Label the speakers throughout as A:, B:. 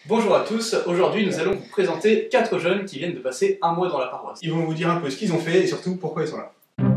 A: Bonjour à tous, aujourd'hui nous allons vous présenter 4 jeunes qui viennent de passer un mois dans la paroisse.
B: Ils vont vous dire un peu ce qu'ils ont fait et surtout pourquoi ils sont là.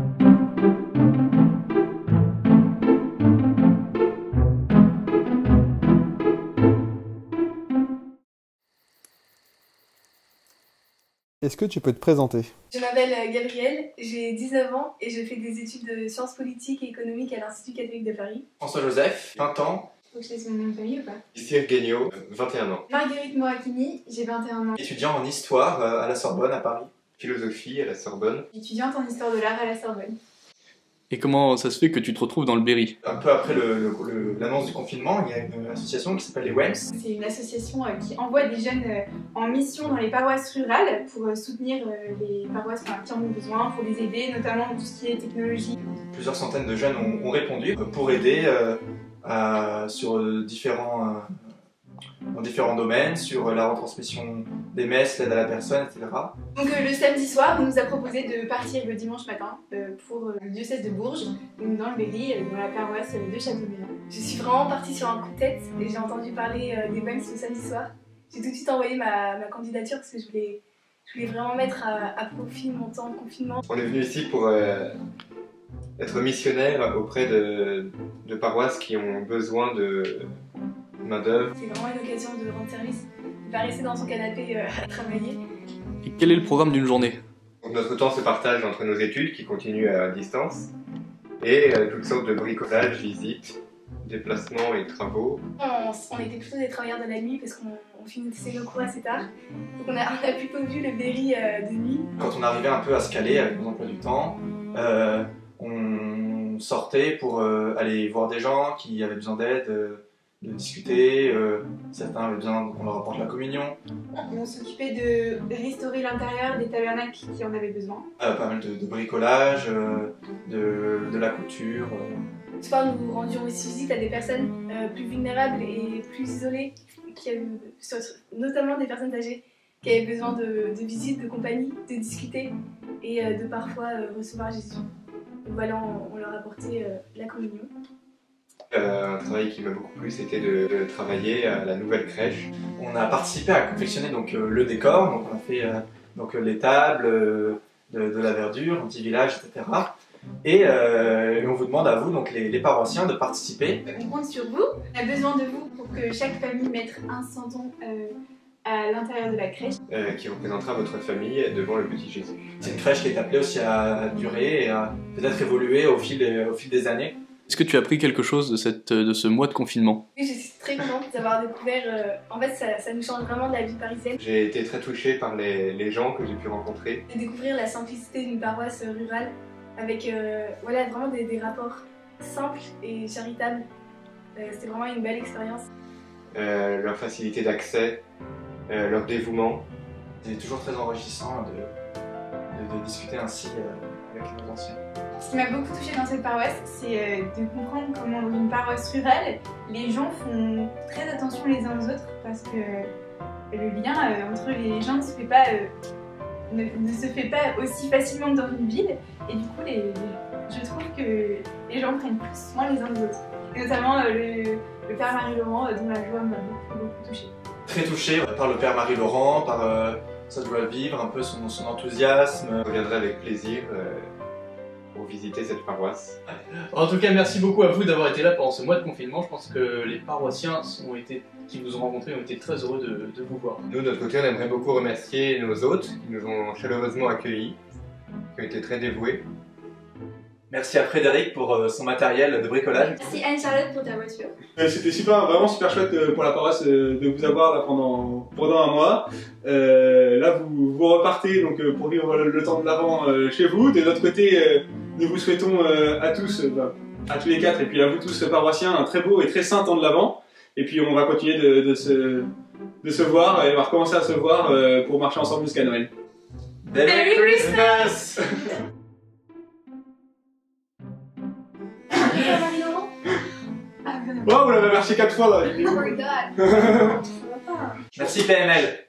C: Est-ce que tu peux te présenter?
D: Je m'appelle Gabrielle, j'ai 19 ans et je fais des études de sciences politiques et économiques à l'Institut catholique de Paris.
A: François-Joseph, 20 ans.
D: Faut que je laisse mon nom de famille ou pas?
E: Cyril Guignot, 21 ans.
D: Marguerite Morakini, j'ai 21 ans.
A: Étudiant en histoire à la Sorbonne à Paris.
E: Philosophie à la Sorbonne.
D: Étudiante en histoire de l'art à la Sorbonne.
A: Et comment ça se fait que tu te retrouves dans le Berry?
B: Un peu après l'annonce du confinement, il y a une association qui s'appelle les WEMS.
D: C'est une association qui envoie des jeunes en mission dans les paroisses rurales pour soutenir les paroisses qui en ont besoin, pour les aider, notamment dans tout ce qui est technologie.
B: Plusieurs centaines de jeunes ont répondu pour aider sur dans différents domaines, sur la retransmission des messes, l'aide à la personne, etc.
D: Donc le samedi soir, on nous a proposé de partir le dimanche matin pour le diocèse de Bourges, donc dans le Berry, dans la paroisse de Châteaubriand. Je suis vraiment partie sur un coup de tête et j'ai entendu parler des WEMS le samedi soir. J'ai tout de suite envoyé ma candidature parce que je voulais vraiment mettre à profit mon temps de confinement.
E: On est venu ici pour être missionnaire auprès de paroisses qui ont besoin de main-d'œuvre.
D: C'est vraiment une occasion de rendre service, de pas rester dans son canapé à travailler.
A: Et quel est le programme d'une journée?
E: Donc notre temps se partage entre nos études qui continuent à distance et toutes sortes de bricolages, visites, déplacements et travaux.
D: On était plutôt des travailleurs de la nuit parce qu'on finissait nos cours assez tard. Donc on a plutôt vu le Berry de nuit.
B: Quand on arrivait un peu à se caler avec nos emplois du temps, on sortait pour aller voir des gens qui avaient besoin d'aide, de discuter, certains avaient besoin qu'on leur apporte la communion.
D: On s'occupait de restaurer l'intérieur des tabernacles qui en avaient besoin.
B: Pas mal de bricolage, de la couture.
D: Ce soir, nous rendions aussi visite à des personnes plus vulnérables et plus isolées, notamment des personnes âgées qui avaient besoin de visites, de compagnie, de discuter et de parfois recevoir Jésus. Donc voilà, on leur apportait la communion.
E: Un travail qui m'a beaucoup plu, c'était de travailler à la nouvelle crèche.
B: On a participé à confectionner donc, le décor, donc on a fait les tables, de la verdure, un petit village, etc. Et on vous demande à vous, donc les paroissiens, de participer.
D: On compte sur vous, on a besoin de vous pour que chaque famille mette un centon à l'intérieur de la crèche.
E: Qui représentera votre famille devant le petit Jésus.
B: C'est une crèche qui est appelée aussi à durer et à peut-être évoluer au fil des années.
A: Est-ce que tu as appris quelque chose de ce mois de confinement?
D: Oui, je suis très contente d'avoir découvert, en fait ça nous change vraiment de la vie parisienne.
E: J'ai été très touché par les gens que j'ai pu rencontrer.
D: De découvrir la simplicité d'une paroisse rurale avec vraiment des rapports simples et charitables. C'était vraiment une belle expérience.
E: Leur facilité d'accès, leur dévouement.
B: C'est toujours très enrichissant de discuter ainsi avec nos anciens.
D: Ce qui m'a beaucoup touchée dans cette paroisse, c'est de comprendre comment dans une paroisse rurale, les gens font très attention les uns aux autres parce que le lien entre les gens ne se fait pas aussi facilement que dans une ville et du coup je trouve que les gens prennent plus soin les uns des autres. Et notamment le Père Marie-Laurent dont la joie m'a beaucoup touchée.
B: Très touché par le Père Marie-Laurent, par sa joie de vivre, un peu son enthousiasme.
E: Je reviendrai avec plaisir pour visiter cette paroisse.
A: En tout cas, merci beaucoup à vous d'avoir été là pendant ce mois de confinement. Je pense que les paroissiens qui vous ont rencontrés ont été très heureux de vous voir.
E: Nous, de notre côté, on aimerait beaucoup remercier nos hôtes qui nous ont chaleureusement accueillis, qui ont été très dévoués.
B: Merci à Frédéric pour son matériel de bricolage.
D: Merci Anne-Charlotte pour ta voiture.
F: C'était vraiment super chouette pour la paroisse de vous avoir là pendant un mois. Là vous repartez donc pour vivre le temps de l'Avent chez vous. De notre côté, nous vous souhaitons à tous, à tous les 4 et puis à vous tous paroissiens, un très beau et très saint temps de l'Avent. Et puis on va continuer de se voir et on va recommencer à se voir pour marcher ensemble jusqu'à Noël.
B: Merry Christmas!
D: Marie-Laurent?
F: Oh, vous l'avez remercié 4 fois là.
D: Oh my god!
B: Merci PML.